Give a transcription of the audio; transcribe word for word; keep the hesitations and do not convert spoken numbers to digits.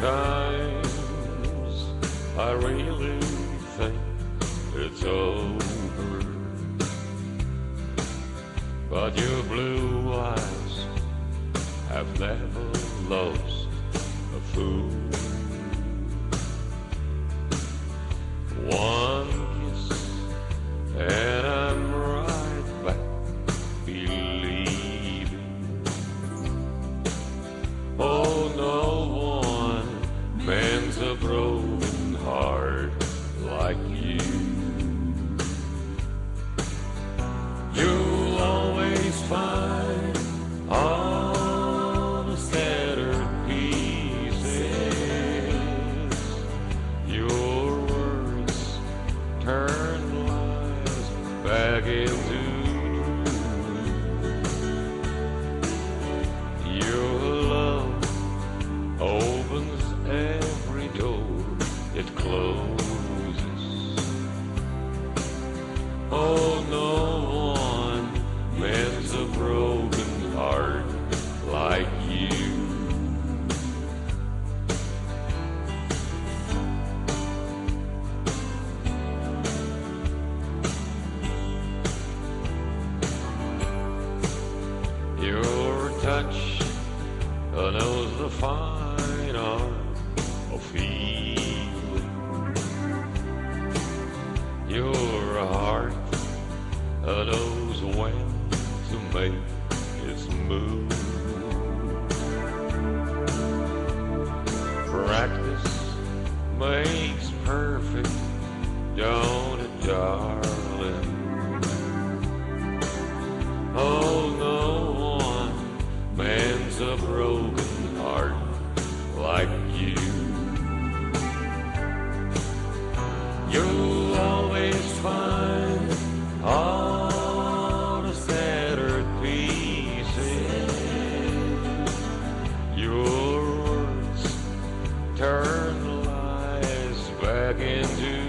Sometimes I really think it's over, but your blue eyes have never lost a fool. One kiss and I'm right back believing. Oh, no one mends a broken heart like you. You'll always find all the scattered pieces your words turn lies back into. Your love opens every door it closes. Oh, no one mends a broken heart like you. Your touch knows the fine art of feeling. Your heart knows when to make its move. Practice makes perfect, don't it, darling? Oh, no one mends a broken heart like you. You'll always find all the scattered pieces your words turn lies back into.